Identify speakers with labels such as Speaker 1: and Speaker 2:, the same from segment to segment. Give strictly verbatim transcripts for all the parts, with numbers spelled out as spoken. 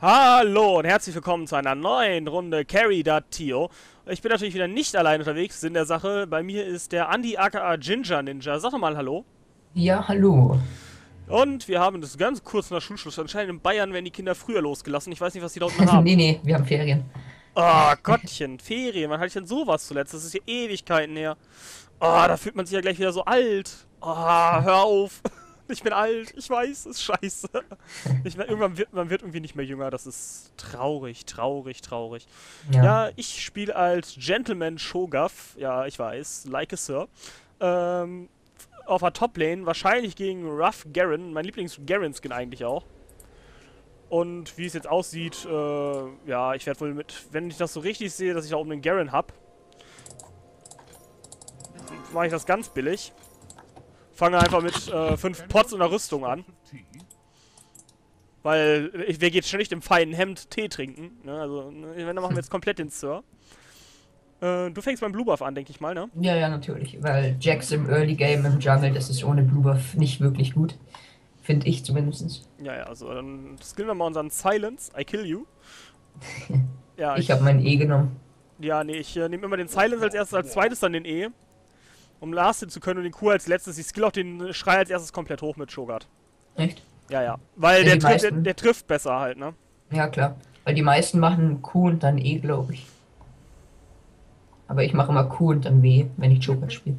Speaker 1: Hallo und herzlich willkommen zu einer neuen Runde Carry.Tio. Ich bin natürlich wieder nicht allein unterwegs in der Sache. Bei mir ist der Andi aka Ginger Ninja. Sag doch mal Hallo.
Speaker 2: Ja, hallo.
Speaker 1: Und wir haben das ganz kurz nach Schulschluss. Anscheinend in Bayern werden die Kinder früher losgelassen. Ich weiß nicht, was die da unten haben.
Speaker 2: Nee, nee, wir haben Ferien.
Speaker 1: Oh Gottchen, Ferien. Wann hatte ich denn sowas zuletzt? Das ist ja Ewigkeiten her. Oh, da fühlt man sich ja gleich wieder so alt. Oh, hör auf. Ich bin alt, ich weiß, ist scheiße. Ich, irgendwann wird man wird irgendwie nicht mehr jünger, das ist traurig, traurig, traurig.
Speaker 2: Ja.
Speaker 1: Ja, ich spiele als Gentleman Shogath, ja, ich weiß, like a Sir. Ähm, auf der Top-Lane, wahrscheinlich gegen Rough Garen, mein Lieblings-Garen-Skin eigentlich auch. Und wie es jetzt aussieht, äh, ja, ich werde wohl mit, wenn ich das so richtig sehe, dass ich da oben einen Garen habe, mache ich das ganz billig. Fange einfach mit äh, fünf Pots und einer Rüstung an. Weil, ich, wer geht ständig im feinen Hemd Tee trinken? Ne? Also, ne, dann machen wir jetzt komplett den Sir. Äh, du fängst beim Blue Buff an, denke ich mal, ne?
Speaker 2: Ja, ja, natürlich. Weil Jax im Early Game im Jungle, das ist ohne Blue Buff nicht wirklich gut. Finde ich zumindest.
Speaker 1: Ja, ja, also dann skillen wir mal unseren Silence. I kill you. Ja,
Speaker 2: ich ich habe mein E genommen.
Speaker 1: Ja, nee, ich äh, nehme immer den Silence als erstes, als zweites dann den E. Um lasten zu können und den Q als letztes. Ich skill auch den Schrei als erstes komplett hoch mit Shogat.
Speaker 2: Echt?
Speaker 1: Ja, ja. Weil
Speaker 2: ja,
Speaker 1: der, tri der, der trifft besser halt, ne?
Speaker 2: Ja, klar. Weil die meisten machen Q und dann E, glaube ich. Aber ich mache immer Q und dann W, wenn ich Joker spiele.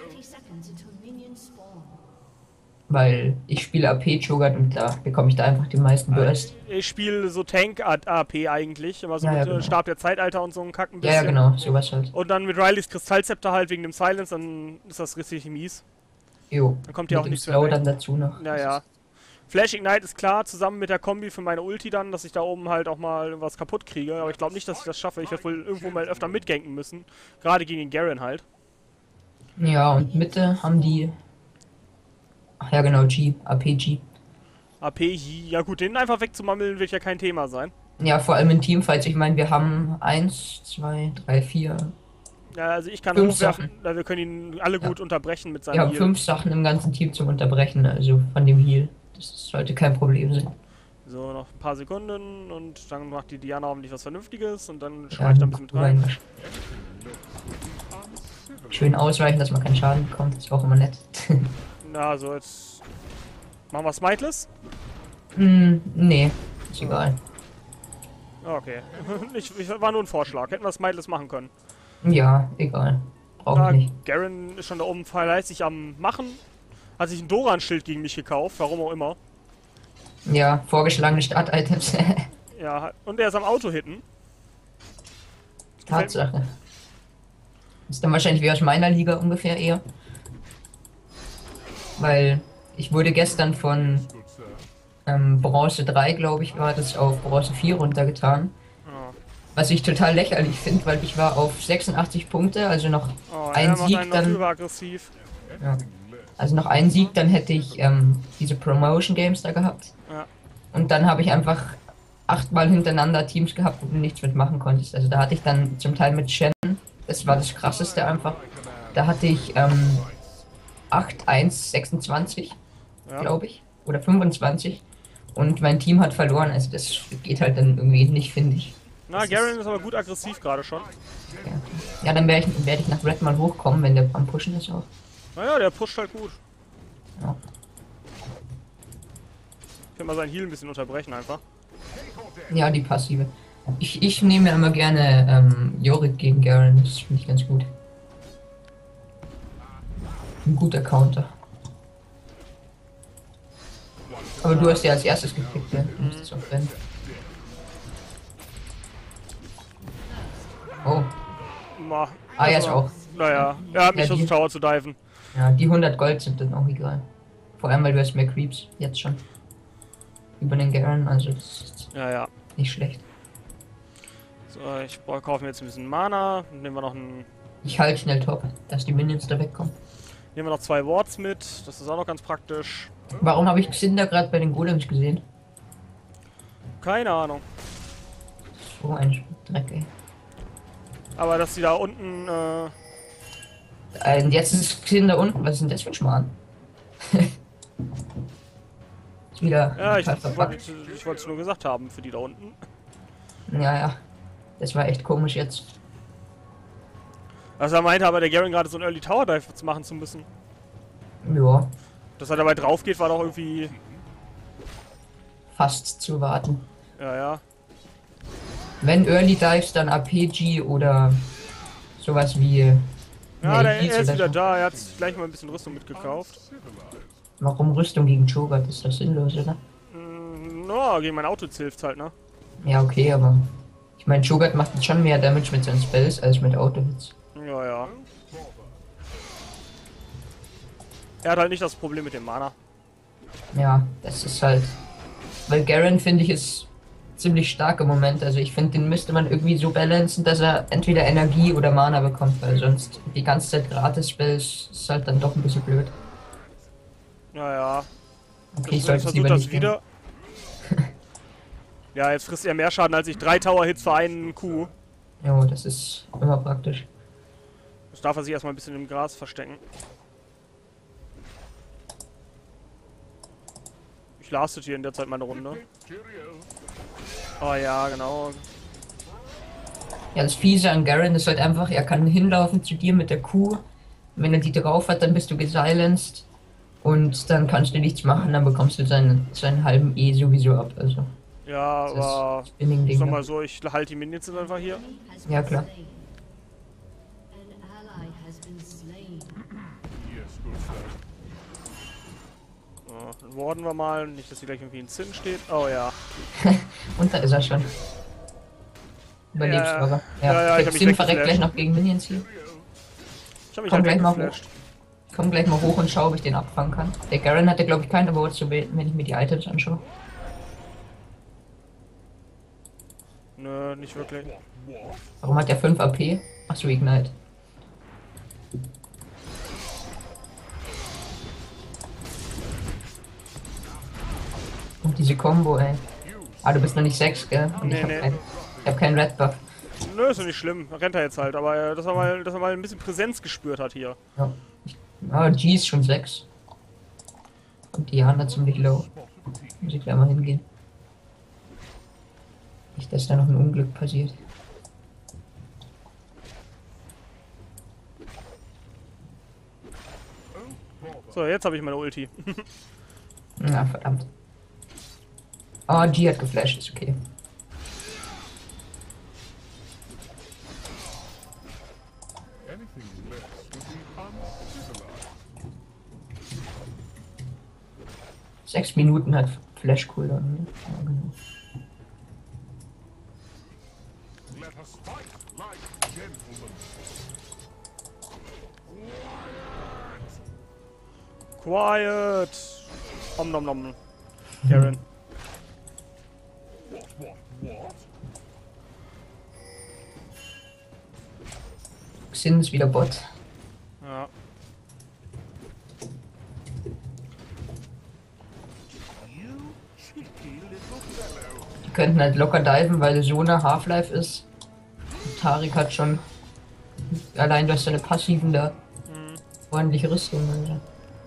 Speaker 2: Weil ich spiele A P-Joker und da bekomme ich da einfach die meisten Burst.
Speaker 1: Ich spiele so Tank-A P eigentlich, immer so
Speaker 2: ja,
Speaker 1: mit
Speaker 2: ja, genau.
Speaker 1: Stab der Zeitalter und so ein Kack ein bisschen.
Speaker 2: Ja, ja, genau, sowas halt.
Speaker 1: Und dann mit Rileys Kristallzepter halt wegen dem Silence, dann ist das richtig mies.
Speaker 2: Jo,
Speaker 1: dann kommt ja auch nichts
Speaker 2: mehr
Speaker 1: mehr
Speaker 2: dann dazu noch.
Speaker 1: Ja, ja. Flash Ignite ist klar, zusammen mit der Kombi für meine Ulti dann, dass ich da oben halt auch mal was kaputt kriege. Aber ich glaube nicht, dass ich das schaffe. Ich werde wohl irgendwo mal öfter mitganken müssen. Gerade gegen den Garen halt.
Speaker 2: Ja, und Mitte haben die... Ach ja, genau, G, A P G.
Speaker 1: A P G, ja gut, den einfach wegzumammeln wird ja kein Thema sein.
Speaker 2: Ja, vor allem in Teamfights. Ich meine, wir haben eins, zwei, drei, vier...
Speaker 1: Ja, also ich kann
Speaker 2: fünf
Speaker 1: hochwerfen,
Speaker 2: Sachen.
Speaker 1: Wir können ihn alle gut ja. unterbrechen mit seinem
Speaker 2: Wir haben
Speaker 1: Heal.
Speaker 2: fünf Sachen im ganzen Team zum Unterbrechen, also von dem Heal. Das sollte kein Problem sein.
Speaker 1: So, noch ein paar Sekunden und dann macht die Diana hoffentlich was Vernünftiges und dann
Speaker 2: ja,
Speaker 1: schaue ich da ein bisschen mit rein.
Speaker 2: Schön ausweichen, dass man keinen Schaden bekommt, ist auch immer nett.
Speaker 1: Na, so jetzt... Machen wir Smiteless?
Speaker 2: Mm, nee, ist egal.
Speaker 1: Okay. ich, ich war nur ein Vorschlag. Hätten wir Smiteless machen können.
Speaker 2: Ja, egal. Brauche ich nicht.
Speaker 1: Garen ist schon da oben fleißig am Machen. Hat sich ein Doran-Schild gegen mich gekauft, warum auch immer.
Speaker 2: Ja, vorgeschlagene Start-Items.
Speaker 1: Ja, und er ist am Auto-Hitten.
Speaker 2: Tatsache. Ist dann wahrscheinlich wie aus meiner Liga ungefähr eher. Weil ich wurde gestern von ähm, Bronze drei, glaube ich, war das auf Bronze vier runtergetan. Oh. Was ich total lächerlich finde, weil ich war auf sechsundachtzig Punkte, also noch
Speaker 1: oh,
Speaker 2: ein Sieg, dann...
Speaker 1: überaggressiv.
Speaker 2: Ja. Also noch einen Sieg, dann hätte ich ähm, diese Promotion Games da gehabt.
Speaker 1: Ja.
Speaker 2: Und dann habe ich einfach achtmal hintereinander Teams gehabt, wo du nichts mitmachen konntest. Also da hatte ich dann zum Teil mit Shen, das war das krasseste einfach. Da hatte ich ähm, acht eins sechsundzwanzig, ja. glaube ich. Oder fünfundzwanzig. Und mein Team hat verloren, also das geht halt dann irgendwie nicht, finde ich.
Speaker 1: Na, das Garen ist, ist aber gut aggressiv gerade schon.
Speaker 2: Ja, ja dann werde ich, werd ich nach Red mal hochkommen, wenn der am Pushen ist auch.
Speaker 1: Naja, der pusht halt gut.
Speaker 2: Ja.
Speaker 1: Ich will mal seinen Heal ein bisschen unterbrechen einfach.
Speaker 2: Ja, die Passive. Ich, ich nehme ja immer gerne ähm, Yorick gegen Garen, das finde ich ganz gut. Ein guter Counter. Aber du hast ja als erstes gepickt, ne? Du musst es auch rennen. Oh.
Speaker 1: Ma,
Speaker 2: ah, ja, ist auch.
Speaker 1: Naja, er hat mich
Speaker 2: ja,
Speaker 1: versucht, Tower zu diven.
Speaker 2: Ja, die hundert Gold sind dann auch egal. Vor allem, weil du hast mehr Creeps, jetzt schon. Über den Garen, also das ist
Speaker 1: ja, ja.
Speaker 2: nicht schlecht.
Speaker 1: So, ich kaufe mir jetzt ein bisschen Mana. Nehmen wir noch einen...
Speaker 2: Ich halte schnell top, dass die Minions da wegkommen.
Speaker 1: Nehmen wir noch zwei Wards mit, das ist auch noch ganz praktisch.
Speaker 2: Warum habe ich Xindar gerade bei den Golems gesehen?
Speaker 1: Keine Ahnung.
Speaker 2: So ein Dreck, ey.
Speaker 1: Aber dass die da unten, äh...
Speaker 2: Und jetzt ist Xindar unten, was ist denn das für ein Schmarrn? Ist wieder
Speaker 1: Ja, ich,
Speaker 2: total
Speaker 1: wollte
Speaker 2: verpackt.
Speaker 1: ich wollte es nur gesagt haben für die da unten.
Speaker 2: Ja, ja. Das war echt komisch jetzt.
Speaker 1: Also er meinte aber, der Garen gerade so einen Early Tower Dive machen zu müssen.
Speaker 2: Ja,
Speaker 1: Dass er dabei drauf geht, war doch irgendwie...
Speaker 2: fast zu warten.
Speaker 1: Ja, ja.
Speaker 2: Wenn Early Dives, dann A P G oder sowas wie.
Speaker 1: Ja, der,
Speaker 2: Mages
Speaker 1: er ist
Speaker 2: oder
Speaker 1: wieder
Speaker 2: so.
Speaker 1: da. Er hat sich gleich mal ein bisschen Rüstung mitgekauft.
Speaker 2: Warum Rüstung gegen Cho'Gath? Ist das sinnlos, oder?
Speaker 1: Mm, no, gegen mein Auto hilft halt, ne?
Speaker 2: Ja, okay, aber. Ich meine, Cho'Gath macht jetzt schon mehr Damage mit seinen Spells als mit Auto-Hits.
Speaker 1: Ja, ja. Er hat halt nicht das Problem mit dem Mana.
Speaker 2: Ja, das ist halt. Weil Garen, finde ich, ist ziemlich stark im Moment. Also ich finde, den müsste man irgendwie so balancen, dass er entweder Energie oder Mana bekommt, weil sonst die ganze Zeit Gratis-Spells ist halt dann doch ein bisschen blöd.
Speaker 1: Ja, ja.
Speaker 2: Okay, ich
Speaker 1: Ich
Speaker 2: sollte es
Speaker 1: versuche
Speaker 2: lieber
Speaker 1: das
Speaker 2: nicht
Speaker 1: wieder. Ja, jetzt frisst er mehr Schaden als ich. Drei Tower-Hits für einen Kuh.
Speaker 2: Ja, das ist immer praktisch.
Speaker 1: Jetzt darf er sich erstmal ein bisschen im Gras verstecken. Ich lastet hier in der Zeit meine Runde. Oh ja, genau.
Speaker 2: Ja, das Fiese an Garen ist halt einfach, er kann hinlaufen zu dir mit der Kuh. Wenn er die drauf hat, dann bist du gesilenced. Und dann kannst du nichts machen, dann bekommst du seinen, seinen halben E sowieso ab. Also,
Speaker 1: Ja,
Speaker 2: das
Speaker 1: aber
Speaker 2: ist
Speaker 1: ich
Speaker 2: Spinning-Ding.
Speaker 1: sag
Speaker 2: da.
Speaker 1: mal so, ich halte die Minions jetzt einfach hier.
Speaker 2: Ja, klar.
Speaker 1: So, dann warden wir mal. Nicht, dass hier gleich irgendwie ein Zinn steht. Oh ja.
Speaker 2: Und da ist er schon. Überlebst
Speaker 1: Ja,
Speaker 2: aber.
Speaker 1: ja, ja,
Speaker 2: Ja,
Speaker 1: ich
Speaker 2: der
Speaker 1: hab mich
Speaker 2: Zinn verreckt
Speaker 1: weggeflasht.
Speaker 2: gleich noch gegen Minions hier.
Speaker 1: Ich hab mich
Speaker 2: Komm
Speaker 1: halt
Speaker 2: gleich mal
Speaker 1: weggeflasht.
Speaker 2: Ich komm gleich mal hoch und schau, ob ich den abfangen kann. Der Garen hatte, glaube ich, keine Awards zu wählen, wenn ich mir die Items anschaue.
Speaker 1: Nö, nicht wirklich.
Speaker 2: Warum hat der fünf A P? Achso, Ignite. Und diese Combo, ey. Ah, du bist noch nicht sechs, gell? Und
Speaker 1: Nee,
Speaker 2: ich hab
Speaker 1: nee.
Speaker 2: keinen. Ich hab keinen Red Buff.
Speaker 1: Nö, ist doch nicht schlimm. Rennt er jetzt halt. Aber äh, dass er mal, dass er mal ein bisschen Präsenz gespürt hat hier.
Speaker 2: Ja. Ich, ah, G ist schon sechs. Und Diana ziemlich low. Muss ich gleich mal hingehen. Nicht, dass da noch ein Unglück passiert.
Speaker 1: So, jetzt habe ich meine Ulti.
Speaker 2: Na, verdammt. Oh, G hat geflasht, ist okay. Sechs Minuten hat Flash Cooldown. Ne? Ja, genau.
Speaker 1: Quiet! Om nom nom. Garen.
Speaker 2: Xin ist wieder Bot.
Speaker 1: Ja.
Speaker 2: Die könnten halt locker diven, weil so eine Half-Life ist. Und Tarik hat schon allein durch seine passiven da
Speaker 1: Hm.
Speaker 2: ordentliche Rüstung. Also.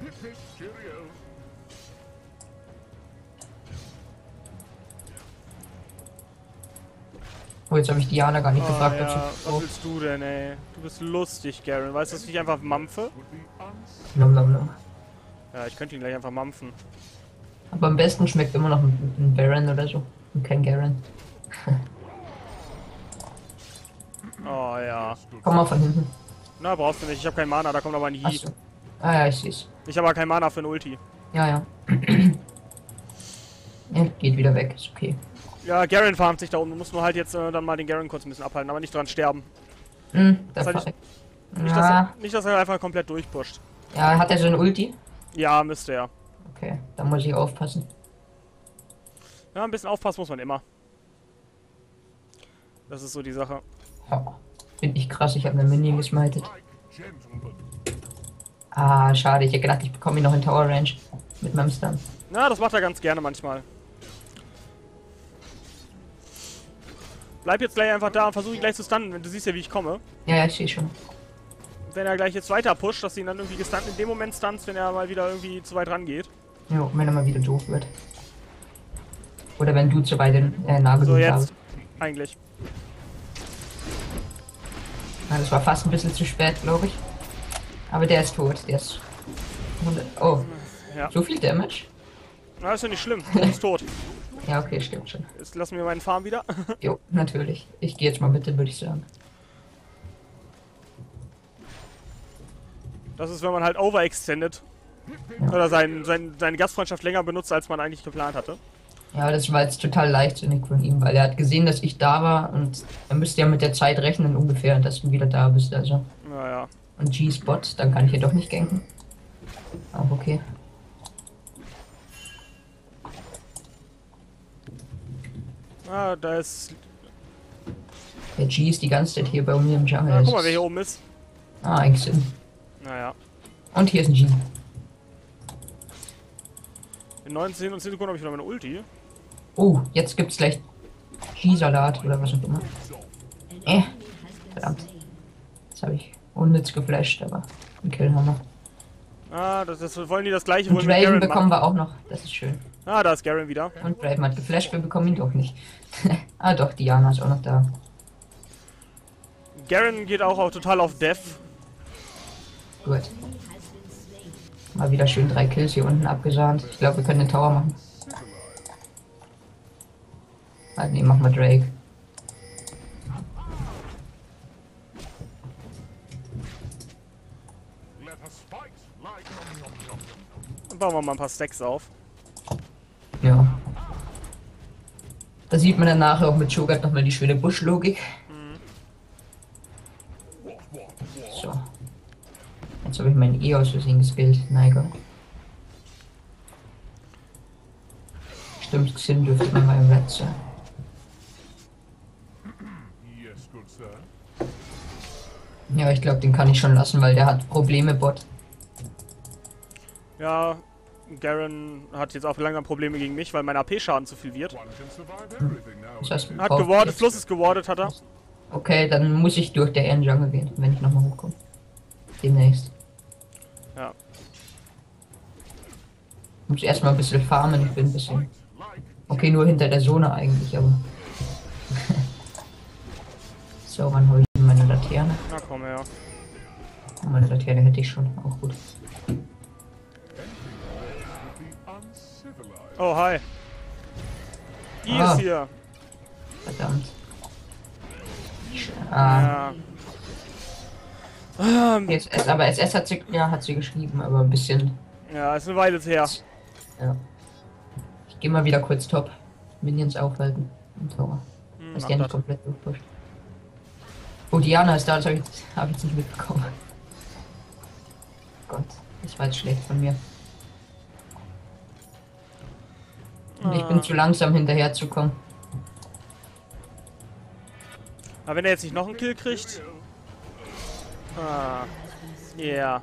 Speaker 2: Oh, jetzt habe ich Diana gar nicht
Speaker 1: Oh,
Speaker 2: gefragt, ob
Speaker 1: ja.
Speaker 2: sie.
Speaker 1: Was willst du denn, ey? Du bist lustig, Garen. Weißt du, dass ich einfach mampfe?
Speaker 2: Nom, nom, nom.
Speaker 1: Ja, ich könnte ihn gleich einfach mampfen.
Speaker 2: Aber am besten schmeckt immer noch ein, ein Baron oder so. Und kein Garen.
Speaker 1: Oh ja.
Speaker 2: Komm mal von hinten.
Speaker 1: Na, brauchst du nicht. Ich habe kein Mana, da kommt aber ein Yi.
Speaker 2: Achso. Ah ja, ich seh's.
Speaker 1: Ich habe aber kein Mana für ein Ulti.
Speaker 2: Ja, ja. Ja, geht wieder weg, ist okay.
Speaker 1: Ja, Garen farmt sich da oben. Du musst nur halt jetzt äh, dann mal den Garen kurz ein bisschen abhalten, aber nicht dran sterben.
Speaker 2: Hm, da
Speaker 1: Das hat
Speaker 2: fahr ich.
Speaker 1: Nicht, dass
Speaker 2: Ja,
Speaker 1: er, nicht, dass er einfach komplett durchpusht.
Speaker 2: ja, hat er so ein Ulti?
Speaker 1: Ja, müsste er.
Speaker 2: Okay, da muss ich aufpassen.
Speaker 1: Ja, ein bisschen aufpassen muss man immer. Das ist so die Sache.
Speaker 2: Oh, finde ich krass, ich habe eine Minion gesmited. Ah, schade, ich hätte gedacht, ich bekomme ihn noch in Tower Range mit meinem Stun.
Speaker 1: Na, das macht er ganz gerne manchmal. Bleib jetzt gleich einfach da und versuche ihn gleich zu stunnen, wenn du siehst ja, wie ich komme.
Speaker 2: Ja, ja, ich sehe schon.
Speaker 1: Wenn er gleich jetzt weiter pusht, dass du ihn dann irgendwie gestunt in dem Moment stunst, wenn er mal wieder irgendwie zu weit rangeht.
Speaker 2: Jo, wenn er mal wieder doof wird. Oder wenn du zu weit in, äh, nah
Speaker 1: So,
Speaker 2: genug
Speaker 1: jetzt.
Speaker 2: warst.
Speaker 1: Eigentlich.
Speaker 2: Ja, das war fast ein bisschen zu spät, glaube ich. Aber der ist tot. Der ist. hundert Oh,
Speaker 1: Ja.
Speaker 2: so viel Damage?
Speaker 1: Na, ist ja nicht schlimm. Du bist tot.
Speaker 2: Ja, okay, stimmt schon.
Speaker 1: Jetzt lassen wir meinen Farm wieder.
Speaker 2: Jo, natürlich. Ich gehe jetzt mal bitte, würde ich sagen.
Speaker 1: Das ist, wenn man halt overextendet.
Speaker 2: Ja.
Speaker 1: Oder sein, sein, seine Gastfreundschaft länger benutzt, als man eigentlich geplant hatte.
Speaker 2: Ja, aber das war jetzt total leichtsinnig von ihm, weil er hat gesehen, dass ich da war und er müsste ja mit der Zeit rechnen ungefähr, dass du wieder da bist. Also.
Speaker 1: Naja.
Speaker 2: Und G-Spot, dann kann ich hier doch nicht ganken. Auch okay.
Speaker 1: Ah, da ist.
Speaker 2: Der G ist die ganze Zeit hier bei mir im Jungle.
Speaker 1: Ah,
Speaker 2: Das
Speaker 1: guck mal, wer
Speaker 2: ist-
Speaker 1: hier oben ist.
Speaker 2: Ah, eigentlich Sinn.
Speaker 1: Naja.
Speaker 2: Und hier ist ein G.
Speaker 1: In neunzehn und zehn Sekunden habe ich noch meine Ulti.
Speaker 2: Oh, jetzt gibt's gleich G-Salat oder was auch immer. Äh, verdammt. Jetzt habe ich unnütz geflasht, aber einen Kill haben wir.
Speaker 1: Ah, das, das wollen die das gleiche
Speaker 2: Und
Speaker 1: wohl mit
Speaker 2: Draven
Speaker 1: Garen
Speaker 2: bekommen
Speaker 1: machen.
Speaker 2: wir auch noch. Das ist schön.
Speaker 1: Ah, da ist Garen wieder.
Speaker 2: Und Draven hat geflasht, wir bekommen ihn doch nicht. Ah doch, Diana ist auch noch da.
Speaker 1: Garen geht auch, auch total auf Death.
Speaker 2: Gut. Mal wieder schön drei Kills hier unten abgesahnt. Ich glaube, wir können den Tower machen. Ah, nee, machen wir Drake.
Speaker 1: Dann bauen wir mal ein paar Stacks auf.
Speaker 2: Ja. Da sieht man dann nachher auch mit Shogat nochmal die schöne Busch-Logik. So. Jetzt habe ich mein E aus Versehen geskillt. Na egal. Stimmt, Xin dürfte man mal im Red sein. Ja, ich glaube, den kann ich schon lassen, weil der hat Probleme, Bot.
Speaker 1: Ja, Garen hat jetzt auch langsam Probleme gegen mich, weil mein A P-Schaden zu viel wird.
Speaker 2: Das heißt,
Speaker 1: Hat
Speaker 2: braucht
Speaker 1: gewardet,
Speaker 2: jetzt-
Speaker 1: Fluss ist gewardet, hat er.
Speaker 2: Okay, dann muss ich durch der Ehrenjungle gehen, wenn ich nochmal hochkomme. Demnächst.
Speaker 1: Ja.
Speaker 2: Muss erstmal ein bisschen farmen, ich bin ein bisschen. Okay, nur hinter der Zone eigentlich, aber. So, wann hol ich meine Laterne?
Speaker 1: Na komm her.
Speaker 2: Oh, meine Laterne hätte ich schon, auch gut.
Speaker 1: Oh, hi. Die
Speaker 2: Ah.
Speaker 1: ist hier.
Speaker 2: Verdammt. Ah,
Speaker 1: Ja. Ähm,
Speaker 2: jetzt, S, aber S S hat sie, ja, hat sie geschrieben, aber ein bisschen.
Speaker 1: Ja, ist eine Weile her.
Speaker 2: Ja. Ich gehe mal wieder kurz top. Minions aufhalten. Im Tower.
Speaker 1: Hm,
Speaker 2: Dass
Speaker 1: mach
Speaker 2: der nicht
Speaker 1: das.
Speaker 2: komplett durchpusht. Oh, Diana ist da, das habe ich, hab ich jetzt nicht mitbekommen. Gott, das war jetzt schlecht von mir. Und ich bin
Speaker 1: Ah.
Speaker 2: zu langsam hinterher zu kommen.
Speaker 1: Aber wenn er jetzt nicht noch einen Kill kriegt. Ah. Ja. Yeah.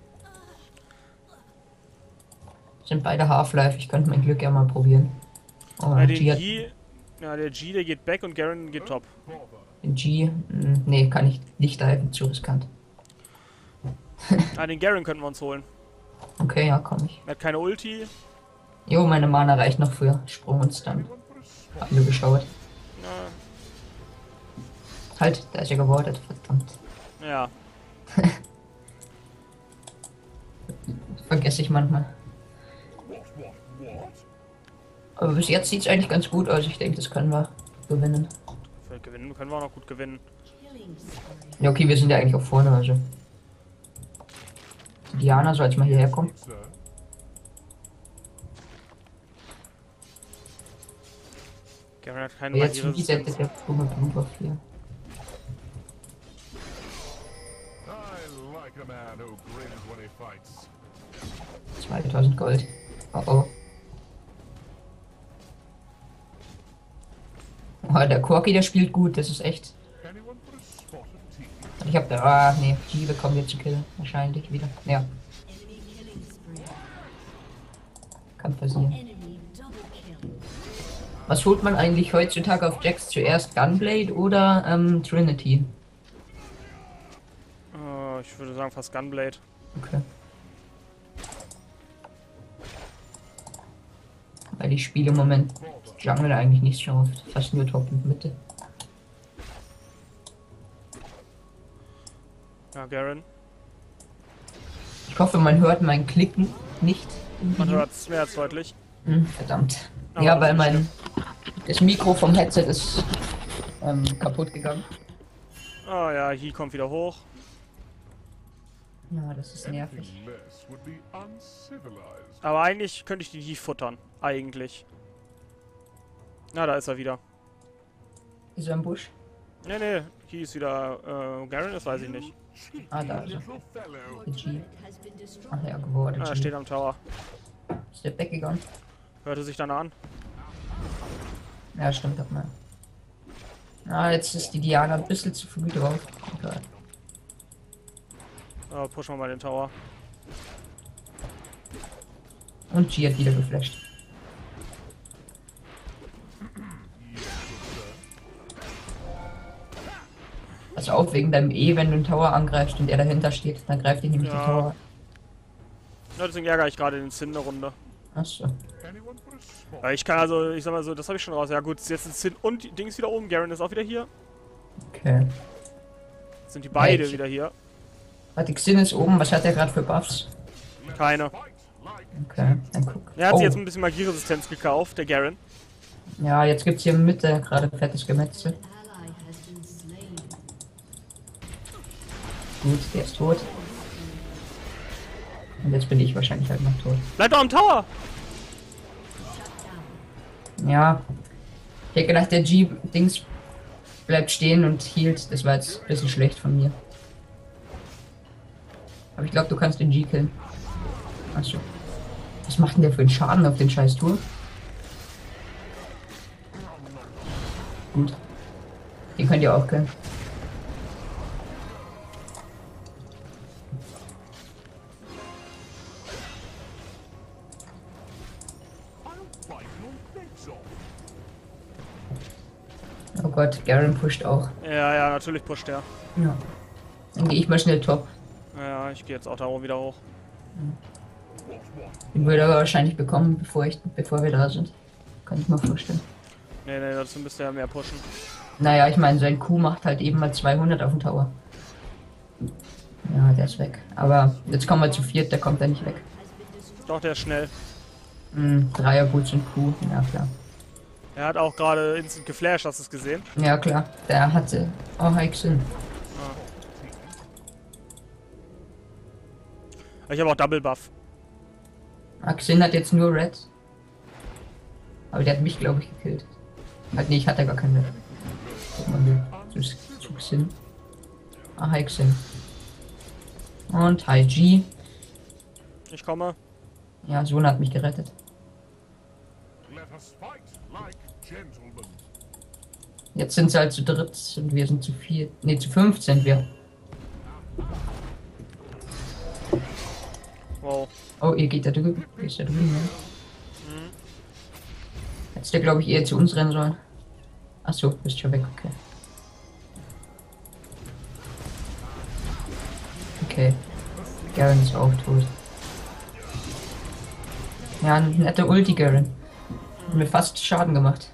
Speaker 2: Sind beide Half-Life, ich könnte mein Glück ja mal probieren. Oh,
Speaker 1: Ja, den
Speaker 2: G hat,
Speaker 1: G. Ja, der G, der geht back und Garen geht top.
Speaker 2: den G, mh, nee, kann ich nicht diven, zu riskant.
Speaker 1: Ah, den Garen könnten wir uns holen.
Speaker 2: Okay, ja, komm ich.
Speaker 1: Er hat keine Ulti.
Speaker 2: Jo, meine Mana reicht noch für Sprung und Stun. Hab nur geschaut.
Speaker 1: Ja.
Speaker 2: Halt, da ist er gewordet, verdammt.
Speaker 1: Ja.
Speaker 2: Vergesse ich manchmal. Aber bis jetzt sieht es eigentlich ganz gut aus. Ich denke, das können wir gewinnen.
Speaker 1: Für gewinnen können wir auch noch gut gewinnen.
Speaker 2: Ja, okay, wir sind ja eigentlich auch vorne, also. Die Diana soll jetzt mal hierher kommen.
Speaker 1: Garen hat keine
Speaker 2: Jetzt
Speaker 1: Magie
Speaker 2: resettet
Speaker 1: Resistenz.
Speaker 2: der dumme Blut auf hier. zweitausend Gold. Oh oh. Oh, der Corki, der spielt gut, das ist echt. Ich hab da. Ah, nee, die bekommen wir zu killen. Wahrscheinlich wieder. Ja. Kann passieren. Was holt man eigentlich heutzutage auf Jax zuerst? Gunblade oder ähm, Trinity?
Speaker 1: Oh, ich würde sagen fast Gunblade.
Speaker 2: Okay. Weil ich spiele im Moment Jungle eigentlich nicht so oft. Fast nur Top und Mitte.
Speaker 1: Ja, Garen.
Speaker 2: Ich hoffe, man hört mein Klicken nicht.
Speaker 1: Man hört es mehr als deutlich.
Speaker 2: Hm, verdammt.
Speaker 1: Aber
Speaker 2: ja,
Speaker 1: das
Speaker 2: weil
Speaker 1: ist
Speaker 2: mein das Mikro vom Headset ist ähm, kaputt gegangen.
Speaker 1: Oh ja, hier kommt wieder hoch.
Speaker 2: Ja, das ist nervig.
Speaker 1: Aber eigentlich könnte ich die hier futtern. Eigentlich. Na, da ist er wieder.
Speaker 2: Ist er im Busch?
Speaker 1: Nee, nee, hier ist wieder äh, Garen, das weiß ich nicht.
Speaker 2: Ah, da ist er. Der G. Ach ja, geworden.
Speaker 1: Ah, er steht am Tower.
Speaker 2: Ist der weggegangen?
Speaker 1: Hörte sich dann an.
Speaker 2: Ja, stimmt doch mal. Ah, jetzt ist die Diana ein bisschen zu früh drauf. Okay.
Speaker 1: Oh, pushen wir mal den Tower.
Speaker 2: Und G hat wieder geflasht. Pass auf, wegen deinem E, wenn du einen Tower angreifst und er dahinter steht, dann greift ihn nämlich
Speaker 1: Ja.
Speaker 2: die Tower.
Speaker 1: Ja, deswegen ärgere ich gerade den Sin eine Runde.
Speaker 2: Achso.
Speaker 1: Ja, ich kann also, ich sag mal so, das habe ich schon raus. Ja gut, jetzt ist Sin und die Dings wieder oben. Garen ist auch wieder hier.
Speaker 2: Okay.
Speaker 1: Jetzt sind die beide
Speaker 2: Echt?
Speaker 1: wieder hier.
Speaker 2: Warte, Xin ist oben, was hat er gerade für Buffs?
Speaker 1: Keine.
Speaker 2: Okay, dann guck.
Speaker 1: Er hat
Speaker 2: Oh.
Speaker 1: sich jetzt ein bisschen Magieresistenz gekauft, der Garen.
Speaker 2: Ja, jetzt gibt's hier in Mitte gerade fettes Gemetzel. Gut, der ist tot. Und jetzt bin ich wahrscheinlich halt noch tot.
Speaker 1: Bleib doch am Tower!
Speaker 2: Ja. Ich hätte gedacht, der G-Dings bleibt stehen und healt. Das war jetzt ein bisschen schlecht von mir. Aber ich glaube, du kannst den G killen. Achso. Was macht denn der für einen Schaden auf den scheiß Tour? Gut. Den könnt ihr auch killen. Oh Gott, Garen pusht auch.
Speaker 1: Ja, ja, natürlich pusht er.
Speaker 2: Ja. Dann gehe ich mal schnell top.
Speaker 1: Ja, ich gehe jetzt auch da oben wieder hoch.
Speaker 2: Den würde er wahrscheinlich bekommen, bevor ich, bevor wir da sind. Kann ich mir vorstellen.
Speaker 1: Nee, nee, dazu müsste er mehr pushen.
Speaker 2: Naja, ich meine, sein Q macht halt eben mal zweihundert auf dem Tower. Ja, der ist weg. Aber jetzt kommen wir zu viert, der kommt da nicht weg.
Speaker 1: Doch, der ist schnell.
Speaker 2: Hm, Dreierboots und Q, ja klar.
Speaker 1: Er hat auch gerade instant geflasht, hast du es gesehen?
Speaker 2: Ja klar, der hatte auch Hexen.
Speaker 1: Ich habe auch Double Buff.
Speaker 2: Axin hat jetzt nur Red. Aber der hat mich, glaube ich, gekillt. Halt, nee, ich hatte gar keinen Red. Guck mal hier. Zu, zu Xin. Ah, hi Xin. Und hi G.
Speaker 1: Ich komme.
Speaker 2: Ja, Sohn hat mich gerettet. Jetzt sind sie halt zu dritt und wir sind zu vier. Ne, zu fünf sind wir.
Speaker 1: Wow.
Speaker 2: Oh, ihr geht da drüben. Ihr ist da drüben, ja.
Speaker 1: Mhm.
Speaker 2: Hättest du, glaube ich, eher zu uns rennen sollen. Achso, bist schon weg, okay. Okay. Garen ist auch tot. Ja, ein netter Ulti, Garen. Hat mir fast Schaden gemacht.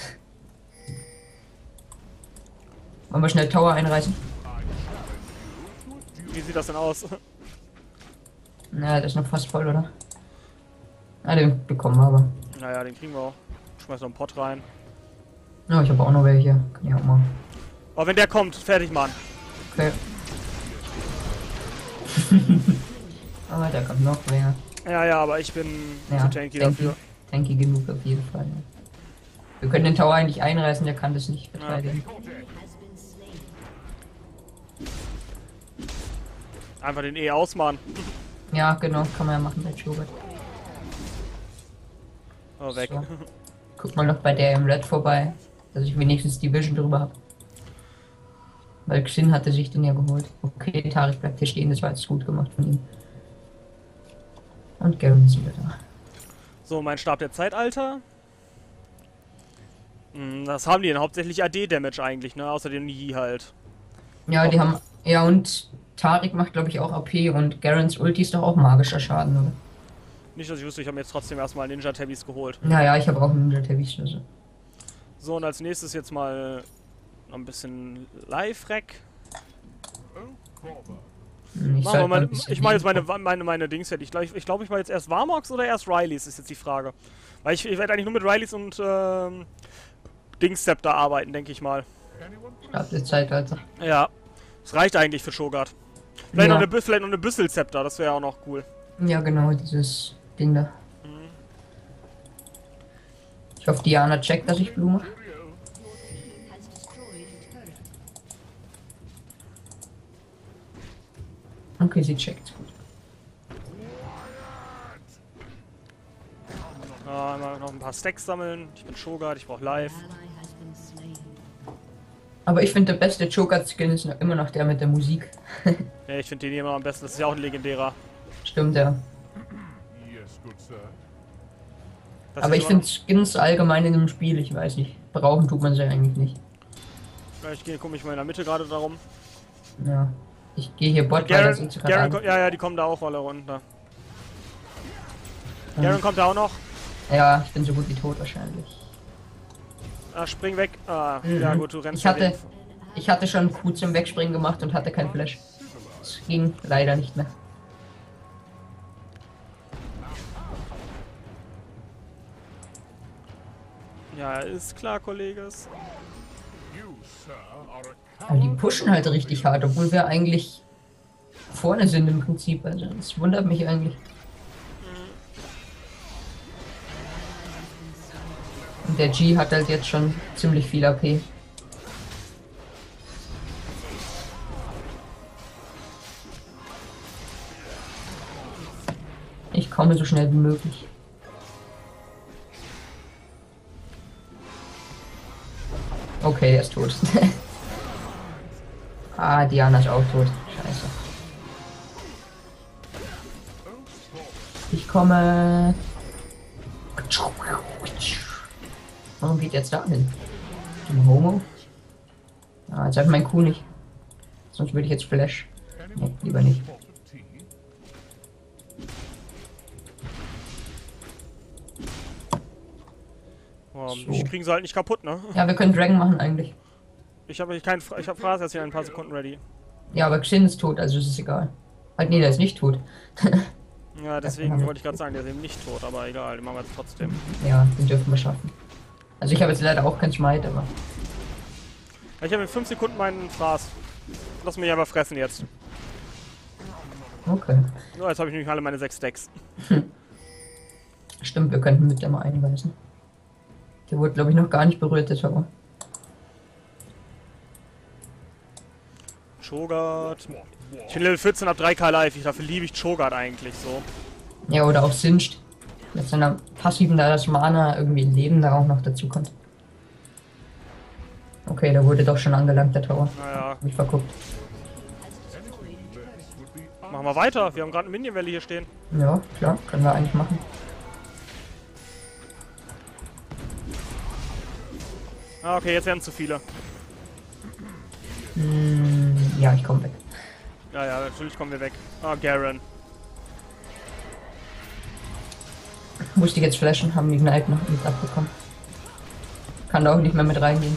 Speaker 2: Wollen wir schnell Tower einreißen?
Speaker 1: Wie sieht das denn aus?
Speaker 2: Na, das ist noch fast voll, oder? Ah, den bekommen wir aber.
Speaker 1: Naja, den kriegen wir auch. Schmeiß noch einen Pot rein.
Speaker 2: Ja, ich habe auch noch welche. Kann ich auch mal.
Speaker 1: Aber wenn der kommt, fertig, Mann.
Speaker 2: Okay. Aber da kommt noch mehr.
Speaker 1: Ja, ja, aber ich bin
Speaker 2: Ja,
Speaker 1: zu tanky dafür.
Speaker 2: Tanky genug auf jeden Fall. Ja. Wir können den Tower eigentlich einreißen, der kann das nicht verteidigen.
Speaker 1: Einfach den E ausmachen.
Speaker 2: Ja, genau, kann man ja machen bei Schubert.
Speaker 1: Oh, weg.
Speaker 2: So. Guck mal noch bei der im Red vorbei, dass ich wenigstens die Vision drüber habe. Weil Xin hatte sich den ja geholt. Okay, Tarek bleibt hier stehen, das war jetzt gut gemacht von ihm. Und Garen ist wieder da.
Speaker 1: So, mein Stab der Zeitalter. Hm, das haben die denn hauptsächlich A D-Damage eigentlich, ne? Außerdem Yi halt.
Speaker 2: Ja, die haben. Ja, und Tarek macht, glaube ich, auch A P und Garens Ulti ist doch auch magischer Schaden, oder?
Speaker 1: Nicht, dass ich wüsste, ich habe mir jetzt trotzdem erstmal Ninja-Tabbies geholt.
Speaker 2: Naja, ich habe auch einen Ninja Tabby Schlüssel.
Speaker 1: So, und als nächstes jetzt mal noch ein bisschen Live-Rack.
Speaker 2: Hm, Ich,
Speaker 1: Machen wir
Speaker 2: sollte
Speaker 1: mal,
Speaker 2: ein bisschen
Speaker 1: ich mache jetzt meine,
Speaker 2: Info-
Speaker 1: meine, meine Dings fertig. Ich glaube, ich, glaub, ich mache jetzt erst Warmox oder erst Rileys, ist jetzt die Frage. Weil ich, ich werde eigentlich nur mit Rileys und ähm, Dings-Scepter arbeiten, denke ich mal.
Speaker 2: Start der Zeitalter.
Speaker 1: Ja, das reicht eigentlich für Shogat. Vielleicht,
Speaker 2: Ja.
Speaker 1: noch eine, Bü- vielleicht noch eine Büssel-Scepter, das wäre auch noch cool.
Speaker 2: Ja, genau, dieses Ding da.
Speaker 1: Mhm.
Speaker 2: Ich hoffe, Diana checkt, dass ich Blume. Okay, sie checkt. Gut.
Speaker 1: Ja, einmal noch ein paar Stacks sammeln. Ich bin Shogat, ich brauche Live.
Speaker 2: Aber ich finde, der beste Joker-Skin ist noch immer noch der mit der Musik.
Speaker 1: Ja, ich finde den hier immer am besten, das ist ja auch ein legendärer.
Speaker 2: Stimmt, ja.
Speaker 1: Das
Speaker 2: Aber
Speaker 1: ist
Speaker 2: ich
Speaker 1: immer
Speaker 2: finde Skins allgemein in dem Spiel, ich weiß nicht. Brauchen tut man sie eigentlich nicht.
Speaker 1: noch- Ich gehe, gucke mich mal in der Mitte gerade darum.
Speaker 2: Ja. Ich gehe hier Bot, weil da
Speaker 1: Garen,
Speaker 2: sind sie
Speaker 1: Garen,
Speaker 2: gerade
Speaker 1: ko-
Speaker 2: an.
Speaker 1: ja, ja, die kommen da auch alle runter. Garen kommt da auch noch.
Speaker 2: Ja, ich bin so gut wie tot wahrscheinlich.
Speaker 1: Ah, spring weg. Ah,
Speaker 2: Mhm.
Speaker 1: ja gut, du rennst
Speaker 2: Ich hatte,
Speaker 1: dagegen.
Speaker 2: ich hatte schon Q zum Wegspringen gemacht und hatte kein Flash. Es ging leider nicht mehr.
Speaker 1: Ja, ist klar, Kolleges.
Speaker 2: Aber die pushen halt richtig hart, obwohl wir eigentlich vorne sind im Prinzip. Also das wundert mich eigentlich. Und der G hat halt jetzt schon ziemlich viel A P. Ich komme so schnell wie möglich. Okay, der ist tot. Ah, Diana ist auch tot. Scheiße. Ich komme. Warum geht jetzt da hin? Ein Homo? Ah, jetzt habe ich meinen Kuh nicht. Sonst würde ich jetzt Flash. Nee, lieber nicht.
Speaker 1: Oh,
Speaker 2: So.
Speaker 1: Ich kriegen sie halt nicht kaputt, ne?
Speaker 2: Ja, wir können Dragon machen eigentlich.
Speaker 1: Ich habe keinen, ich habe Phras jetzt hier in ein paar Sekunden ready.
Speaker 2: Ja, aber Xin ist tot, also ist es egal. Halt, nee, der ist nicht tot.
Speaker 1: Ja, deswegen wollte ich gerade sagen, der ist eben nicht tot, aber egal, den machen wir jetzt trotzdem.
Speaker 2: Ja, den dürfen wir schaffen. Also ich habe jetzt leider auch keinen Smite, aber.
Speaker 1: Ich habe in fünf Sekunden meinen Phras. Lass mich aber fressen jetzt.
Speaker 2: Okay.
Speaker 1: So, jetzt habe ich nämlich alle meine sechs Stacks.
Speaker 2: Stimmt, wir könnten mit der mal einweisen. Der wurde, glaube ich, noch gar nicht berührt, der Tower.
Speaker 1: Cho'Gath. Ich bin Level vierzehn, ab drei K live. Ich, dafür liebe ich Cho'Gath eigentlich so.
Speaker 2: Ja, oder auch Singed. Mit seiner passiven, da das Mana irgendwie Leben da auch noch dazu kommt. Okay, da wurde doch schon angelangt, der Tower.
Speaker 1: Naja,
Speaker 2: Hab mich verguckt.
Speaker 1: machen wir weiter. Wir haben gerade eine Minion-Welle hier stehen.
Speaker 2: Ja, klar, können wir eigentlich machen.
Speaker 1: Ah, okay, jetzt werden zu viele.
Speaker 2: Hm, ja, ich komme weg.
Speaker 1: Ja, ja, natürlich kommen wir weg. Ah, Garen.
Speaker 2: Musste ich jetzt flashen, haben die Knight noch mit abbekommen. Kann da auch nicht mehr mit reingehen.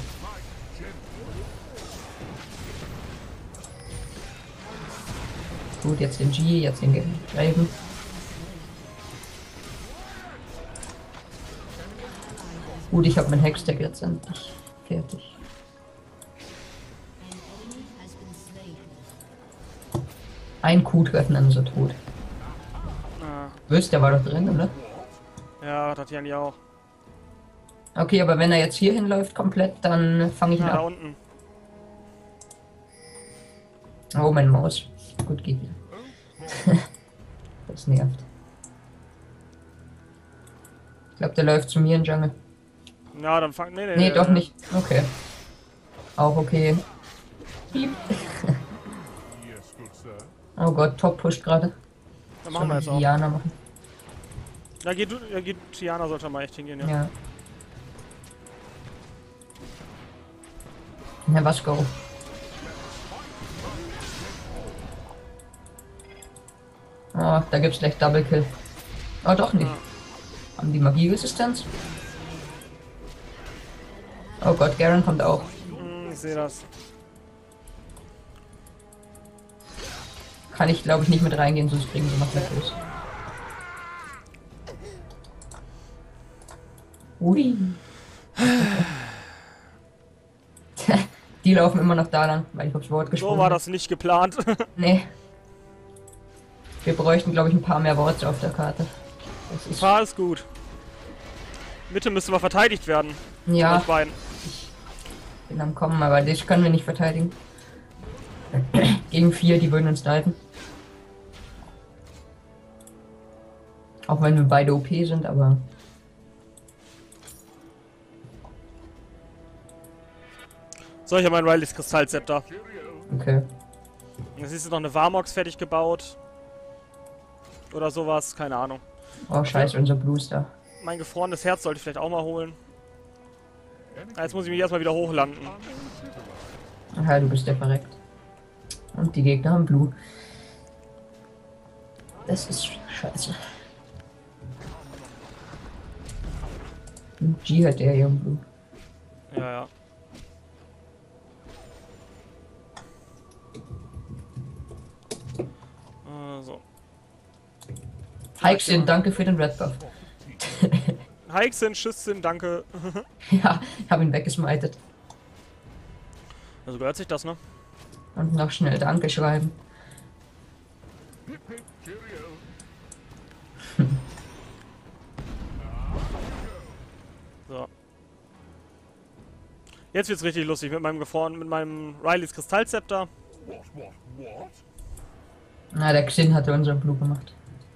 Speaker 2: Gut, jetzt den G, jetzt den Graven. Gut, ich habe mein Hextech jetzt endlich fertig. Ein Q treffen, dann ist er tot.
Speaker 1: Ah,
Speaker 2: Wirst, der war doch drin, oder?
Speaker 1: ja, das hier auch.
Speaker 2: Okay, aber wenn er jetzt hier hinläuft komplett, dann fange ich ihn
Speaker 1: Ja, da
Speaker 2: ab.
Speaker 1: unten.
Speaker 2: Oh, mein Maus. Gut, geht wieder. Das nervt. Ich glaube, der läuft zu mir in Jungle.
Speaker 1: Ja, dann fang. Nee, nee,
Speaker 2: Nee,
Speaker 1: nee,
Speaker 2: doch
Speaker 1: nee.
Speaker 2: nicht. Okay. Auch okay. Piep. Oh Gott, Top pusht gerade.
Speaker 1: Dann machen wir jetzt auch.
Speaker 2: Diana machen.
Speaker 1: Da geht, du- ja, geht Tiana sollte mal echt hingehen, ja.
Speaker 2: Ja. Na, was go? Oh, da gibt's gleich Double Kill. Oh, doch nicht.
Speaker 1: Ja.
Speaker 2: Haben die Magieresistenz? Oh Gott, Garen kommt auch.
Speaker 1: Hm, ich sehe das.
Speaker 2: Kann ich, glaube ich, nicht mit reingehen, sonst kriegen sie noch los. Ui. Die laufen immer noch da lang, weil ich aufs Wort gesprungen
Speaker 1: So war das nicht geplant.
Speaker 2: Nee. Wir bräuchten, glaube ich, ein paar mehr Worte auf der Karte. Das ist
Speaker 1: Fahr ist gut. Mitte müsste mal verteidigt werden.
Speaker 2: ja,
Speaker 1: Euch beiden.
Speaker 2: bin am Kommen, aber dich können wir nicht verteidigen. Gegen vier, die würden uns leiten. Auch wenn wir beide O P sind, aber...
Speaker 1: So, ich habe mein Rileys Kristallzepter.
Speaker 2: Okay.
Speaker 1: Jetzt ist noch eine Warmox fertig gebaut. Oder sowas, keine Ahnung.
Speaker 2: Oh, scheiße, unser Bluester.
Speaker 1: Mein gefrorenes Herz sollte ich vielleicht auch mal holen. Ah, jetzt muss ich mich erstmal wieder hochlanden.
Speaker 2: Aha, du bist ja verreckt. Und die Gegner haben Blue. Das ist scheiße. Und G hat der hier im Blue.
Speaker 1: Ja, ja. Äh, so.
Speaker 2: Hiksin, danke für den Red Buff.
Speaker 1: Hiksin, Schissin, danke.
Speaker 2: Ja, ich habe ihn weggesmited.
Speaker 1: Also gehört sich das, ne?
Speaker 2: Und noch schnell Danke schreiben.
Speaker 1: So. Jetzt wird's richtig lustig mit meinem gefroren, mit meinem Rileys Kristallzepter.
Speaker 2: Na, der Xin hatte unseren Blue gemacht.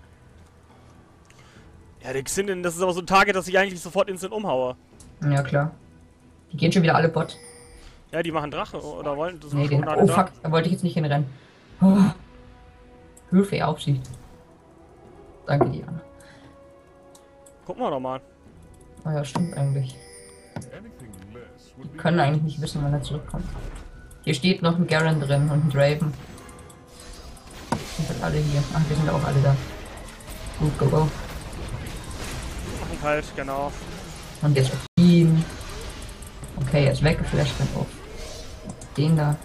Speaker 1: Ja, der Xindin, das ist aber so ein Target, dass ich eigentlich sofort instant umhaue.
Speaker 2: Ja, klar. Die gehen schon wieder alle Bot.
Speaker 1: Ja, die machen Drache oder wollen das
Speaker 2: Nee, den,
Speaker 1: alle
Speaker 2: oh
Speaker 1: da.
Speaker 2: fuck, da wollte ich jetzt nicht hinrennen. Oh. Hilfe, Aufsicht. Danke, Diana.
Speaker 1: Gucken wir doch mal.
Speaker 2: Oh ja, stimmt eigentlich. Die können eigentlich nicht wissen, wann er zurückkommt. Hier steht noch ein Garen drin und ein Draven. Sind alle hier. Ach, wir sind auch alle da. Gut, go, go.
Speaker 1: Machen halt, genau.
Speaker 2: Und jetzt auf ihn. Okay, jetzt weggeflasht dann auf den da.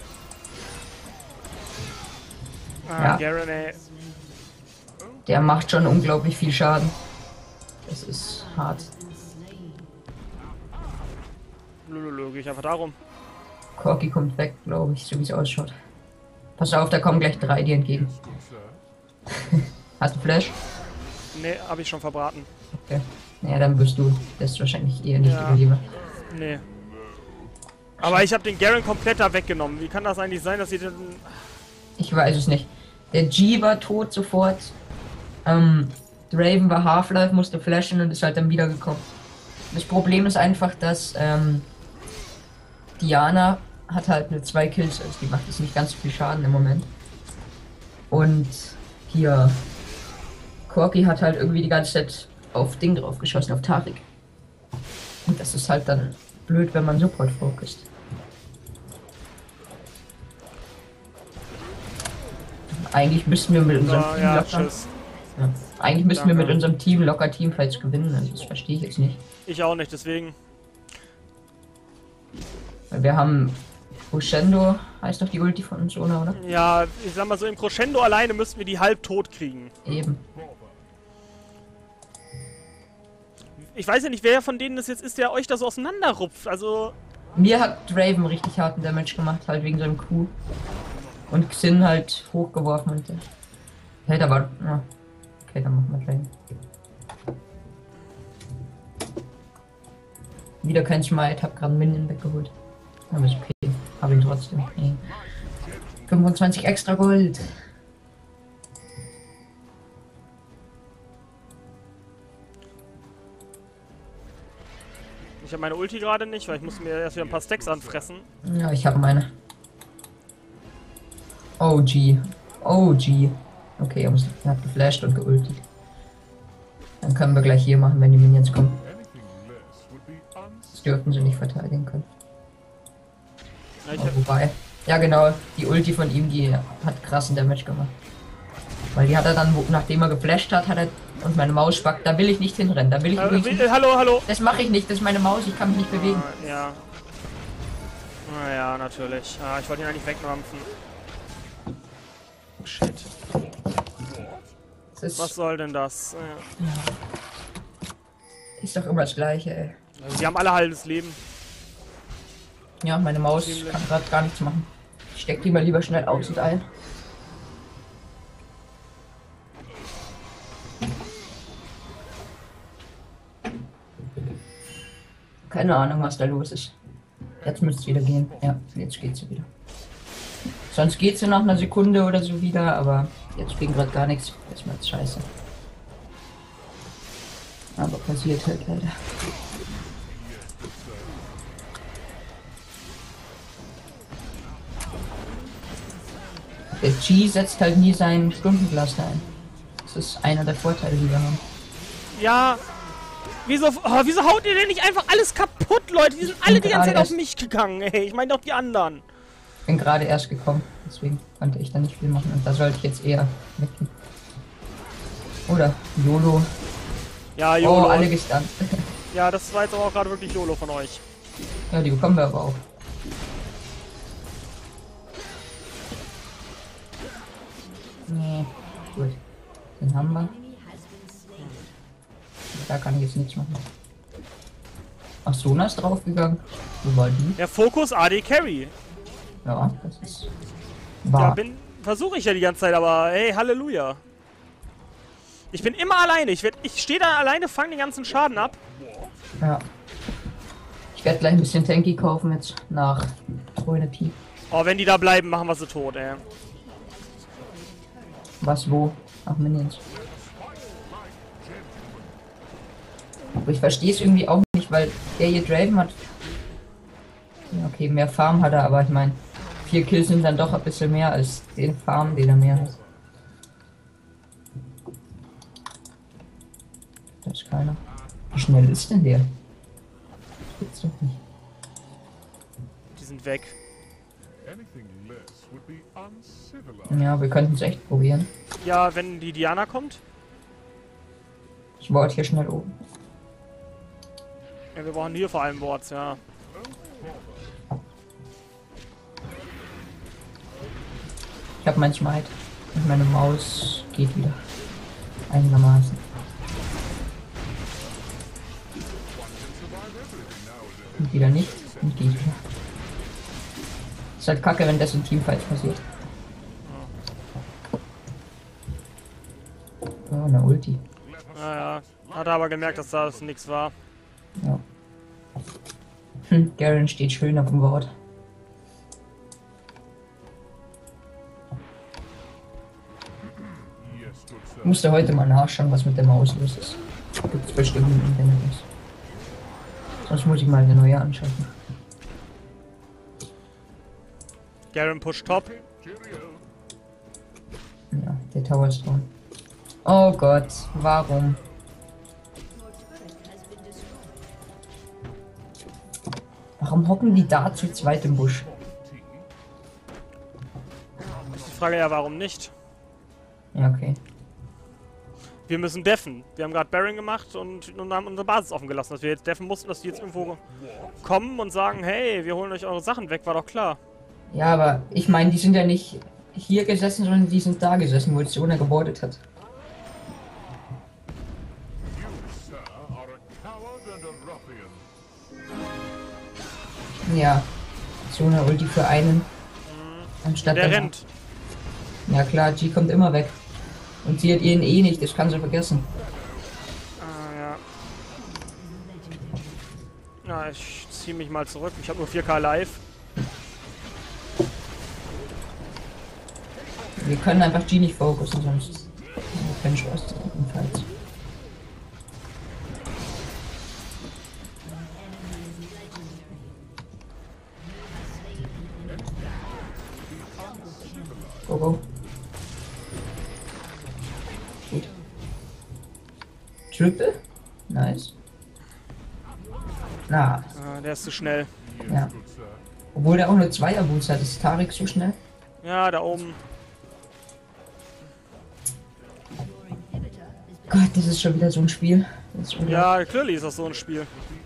Speaker 1: Ah,
Speaker 2: Ja.
Speaker 1: Garen, ey.
Speaker 2: Der macht schon unglaublich viel Schaden. Das ist hart.
Speaker 1: Lululu, geh ich einfach darum.
Speaker 2: Corki kommt weg, glaube ich, so wie es ausschaut. Pass auf, da kommen gleich drei dir entgegen. Hast du Flash?
Speaker 1: Nee, hab ich schon verbraten.
Speaker 2: Okay. Naja, dann wirst du das wahrscheinlich eher nicht
Speaker 1: Ja.
Speaker 2: überleben.
Speaker 1: Nee. Aber ich habe den Garen komplett da weggenommen. Wie kann das eigentlich sein, dass sie den...
Speaker 2: Ich weiß es nicht. Der G war tot sofort. Ähm, Draven war Half-Life, musste flashen und ist halt dann wiedergekommen. Das Problem ist einfach, dass ähm, Diana hat halt nur zwei Kills, also die macht jetzt nicht ganz so viel Schaden im Moment. Und hier Corki hat halt irgendwie die ganze Zeit auf Ding drauf geschossen, auf Tarik. Und das ist halt dann blöd, wenn man Support focust. Eigentlich müssten wir mit unserem
Speaker 1: So,
Speaker 2: Team
Speaker 1: ja,
Speaker 2: locker.
Speaker 1: tschüss.
Speaker 2: Ja. Eigentlich müssten wir
Speaker 1: Danke.
Speaker 2: mit unserem Team locker Teamfights gewinnen, also das verstehe ich jetzt nicht.
Speaker 1: Ich auch nicht, deswegen...
Speaker 2: Weil wir haben Crescendo, heißt doch die Ulti von uns, oder?
Speaker 1: Ja, ich sag mal so, im Crescendo alleine müssten wir die halb tot kriegen.
Speaker 2: Eben.
Speaker 1: Ich weiß ja nicht, wer von denen es jetzt ist, der euch da so auseinanderrupft. Also...
Speaker 2: Mir hat Draven richtig harten Damage gemacht, halt wegen seinem Q. Und Xin halt hochgeworfen und... Hey, da war... Ja. Okay, dann machen wir Draven. Wieder kein Smite, hab gerade einen Minion weggeholt. Aber ist okay. Hab ihn trotzdem. Okay. fünfundzwanzig extra Gold.
Speaker 1: Ich habe meine Ulti gerade nicht, weil ich muss mir erst wieder ein paar Stacks anfressen.
Speaker 2: Ja, ich habe meine. O G. O G. Okay, er, muss, er hat geflasht und geultet. Dann können wir gleich hier machen, wenn die Minions kommen. Das dürften sie nicht verteidigen können.
Speaker 1: Ja, ich
Speaker 2: Oh,
Speaker 1: hab,
Speaker 2: wobei. Ja genau, die Ulti von ihm, die hat krassen Damage gemacht. Weil die hat er dann, wo- nachdem er geflasht hat, hat er Und meine Maus spackt. Da will ich nicht hinrennen. Da will ich
Speaker 1: Äh,
Speaker 2: übrigens
Speaker 1: wie,
Speaker 2: nicht.
Speaker 1: äh, hallo, hallo.
Speaker 2: Das mache ich nicht. Das ist meine Maus. Ich kann mich nicht bewegen.
Speaker 1: Ah, ja. Naja, natürlich. Ah, ich wollte ihn eigentlich wegmampfen. Shit.
Speaker 2: Das ist,
Speaker 1: Was soll denn das? Ja.
Speaker 2: ist doch immer das Gleiche, ey.
Speaker 1: Also, sie haben alle halbes Leben.
Speaker 2: Ja, meine Maus
Speaker 1: Ziemlich.
Speaker 2: kann gerade gar nichts machen. Ich steck die mal lieber schnell aus und ein. Keine Ahnung, was da los ist. Jetzt müsste es wieder gehen. Ja, jetzt geht's wieder. Sonst geht's ja nach einer Sekunde oder so wieder, aber jetzt ging gerade gar nichts. Das ist mir jetzt scheiße. Aber passiert halt leider. Der G setzt halt nie seinen Stundenglas ein. Das ist einer der Vorteile, die wir haben.
Speaker 1: Ja. Wieso, oh, wieso haut ihr denn nicht einfach alles kaputt, Leute? Die sind alle die ganze Zeit auf
Speaker 2: erst-
Speaker 1: mich gegangen, ey. Ich meine doch die anderen.
Speaker 2: Ich bin gerade erst gekommen, deswegen konnte ich da nicht viel machen und da sollte ich jetzt eher weggehen. Oder YOLO.
Speaker 1: Ja,
Speaker 2: Oh,
Speaker 1: YOLO.
Speaker 2: alle gestunt.
Speaker 1: Ja, das war jetzt aber auch gerade wirklich YOLO von euch.
Speaker 2: Ja, die bekommen wir aber auch. Nee, gut. Den haben wir. Da kann ich jetzt nichts machen. Ach, Sona ist draufgegangen. Wo war die?
Speaker 1: Der Fokus A D Carry.
Speaker 2: Ja, das ist
Speaker 1: Ja,
Speaker 2: wahr.
Speaker 1: bin versuche ich ja die ganze Zeit, aber hey, Halleluja. Ich bin immer alleine. Ich, werd- ich stehe da alleine, fange den ganzen Schaden ab.
Speaker 2: Ja. Ich werde gleich ein bisschen Tanky kaufen jetzt nach Trinity.
Speaker 1: Oh, wenn die da bleiben, machen wir sie tot, ey.
Speaker 2: Was, wo? Ach, Minions. Aber ich verstehe es irgendwie auch nicht, weil der hier Draven hat. Ja, okay, mehr Farm hat er, aber ich meine, vier Kills sind dann doch ein bisschen mehr als den Farm, den er mehr hat. Da ist keiner. Wie schnell ist denn der? Das gibt's doch nicht.
Speaker 1: Die sind weg.
Speaker 2: Ja, wir könnten es echt probieren.
Speaker 1: Ja, wenn die Diana kommt.
Speaker 2: Ich warte hier schnell oben.
Speaker 1: Ja, wir brauchen hier vor allem Wards, ja.
Speaker 2: Ich habe mein Smite und meine Maus geht wieder. Einigermaßen. Und wieder nicht. Und geht wieder. Ist halt kacke, wenn das im Teamfight passiert. Oh, eine Ulti.
Speaker 1: Naja, hat er aber gemerkt, dass das nichts war.
Speaker 2: Ja. Hm, Garen steht schön auf dem Wort. Ich musste heute mal nachschauen, was mit der Maus los ist. Gibt's bestimmt im Internet nicht. Sonst muss ich mal eine neue anschaffen.
Speaker 1: Garen push top.
Speaker 2: Ja, der Tower ist dran. Oh Gott, warum? Warum hocken die da zu zweit im Busch?
Speaker 1: Ist die Frage ja, warum nicht?
Speaker 2: Ja, okay.
Speaker 1: Wir müssen deffen. Wir haben gerade Baron gemacht und, und haben unsere Basis offen gelassen. Dass wir jetzt deffen mussten, dass die jetzt irgendwo kommen und sagen, hey, wir holen euch eure Sachen weg, war doch klar.
Speaker 2: Ja, aber ich meine, die sind ja nicht hier gesessen, sondern die sind da gesessen, wo Zona gebordet hat. Ja, Zona Ulti für einen. Anstatt
Speaker 1: Der
Speaker 2: der-
Speaker 1: rennt.
Speaker 2: Ja klar, G kommt immer weg. Und sie hat ihn eh nicht, das kann sie vergessen.
Speaker 1: Ah, ja. Ja, ich ziehe mich mal zurück. Ich habe nur vier K live.
Speaker 2: Wir können einfach G nicht fokussen, sonst haben wir keinen Spaß im Fight. Go, go. Gut. Triple? Nice. Na,
Speaker 1: Ah, der ist zu schnell.
Speaker 2: ja. Obwohl der auch nur Zweier-Boots hat, ist Tarek so schnell?
Speaker 1: Ja, da oben.
Speaker 2: Gott, das ist schon wieder so ein Spiel. Das ist unglaublich.
Speaker 1: Ja, clearly ist das so ein Spiel.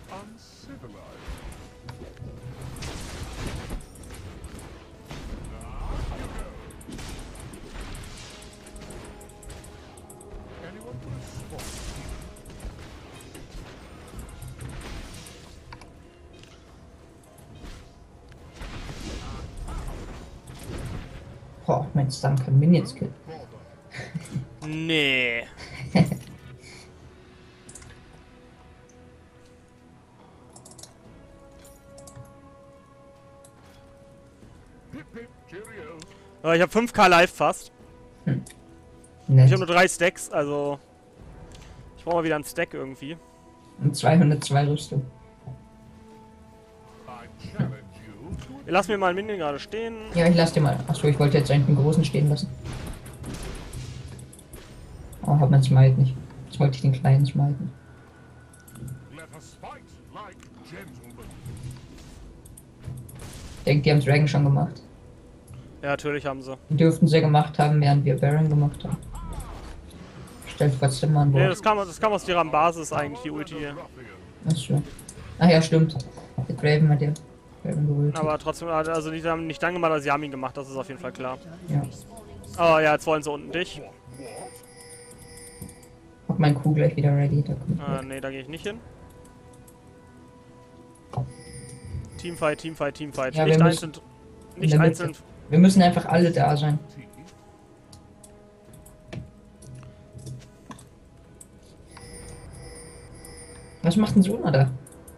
Speaker 2: Boah, mein Stun kann Minions killen.
Speaker 1: Nee. Aber ich habe fünf K live fast.
Speaker 2: Nett.
Speaker 1: Ich habe nur drei Stacks, also ich brauche mal wieder einen Stack irgendwie.
Speaker 2: Und zweihundertzwei Rüstung.
Speaker 1: Lass mir mal einen Minion gerade stehen.
Speaker 2: Ja, ich lass dir mal. Achso, ich wollte jetzt eigentlich einen großen stehen lassen. Oh, hat man Smite nicht. Jetzt wollte ich den kleinen smiten. Ich denke, die haben Dragon schon gemacht.
Speaker 1: Ja, natürlich haben sie.
Speaker 2: Die dürften sie gemacht haben, während wir Baron gemacht haben. Stell trotzdem mal ein
Speaker 1: Nee,
Speaker 2: Wort.
Speaker 1: das kam, das kam aus ihrer Basis eigentlich, die Ulti.
Speaker 2: Achso. Ach ja, stimmt. Der Draven hat ja Draven geholt.
Speaker 1: Aber trotzdem, also die haben nicht dann gemacht, als sie haben ihn gemacht, das ist auf jeden Fall klar.
Speaker 2: Ja.
Speaker 1: Oh ja, jetzt wollen sie unten dich.
Speaker 2: Hab mein Kuh gleich wieder ready. Da kommt
Speaker 1: Ah, nee, da gehe ich nicht hin. Teamfight, Teamfight, Teamfight.
Speaker 2: Ja,
Speaker 1: nicht
Speaker 2: wir
Speaker 1: einzeln. Nicht
Speaker 2: der Mitte.
Speaker 1: einzeln.
Speaker 2: Wir müssen einfach alle da sein. Was macht denn Sona da?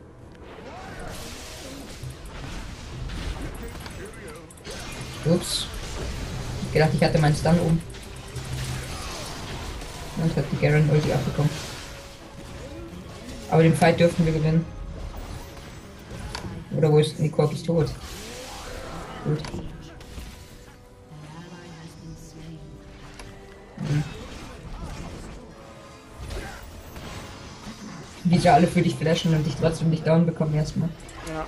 Speaker 2: Ups. Ich gedacht, ich hatte meinen Stun oben. Und hat die Garen Ulti abbekommen. Aber den Fight dürften wir gewinnen. Oder wo ist... Nee, Kork ist tot. Gut. Hm. Wie sie alle für dich flashen und dich trotzdem nicht down bekommen erstmal.
Speaker 1: Ja.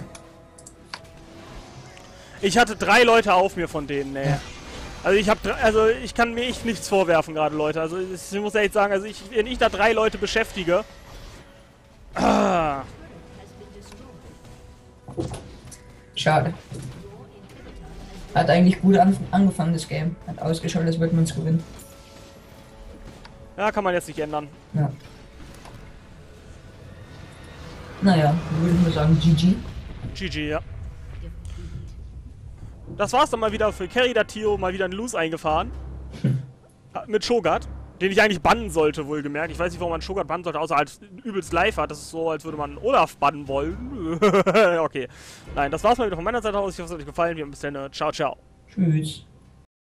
Speaker 1: Ich hatte drei Leute auf mir von denen, ey.
Speaker 2: Ja.
Speaker 1: Also ich habe, also ich kann mir echt nichts vorwerfen gerade, Leute. Also ich muss echt sagen, also ich, wenn ich da drei Leute beschäftige, ah,
Speaker 2: Schade. Hat eigentlich gut an angefangen, das Game. Hat ausgeschaut, als würden wir uns gewinnen.
Speaker 1: ja, kann man jetzt nicht ändern.
Speaker 2: Ja. Naja, würde ich nur sagen, G G.
Speaker 1: G G, ja. Das war's dann mal wieder für Carry der Tio, mal wieder einen Lose eingefahren.
Speaker 2: Hm.
Speaker 1: Mit Shogat, den ich eigentlich bannen sollte, wohlgemerkt. Ich weiß nicht, warum man Shogat bannen sollte, außer als übelst live hat. Das ist so, als würde man Olaf bannen wollen. Okay. Nein, das war's mal wieder von meiner Seite aus. Ich hoffe, es hat euch gefallen. Wir haben bis dann. Ciao, ciao.
Speaker 2: Tschüss.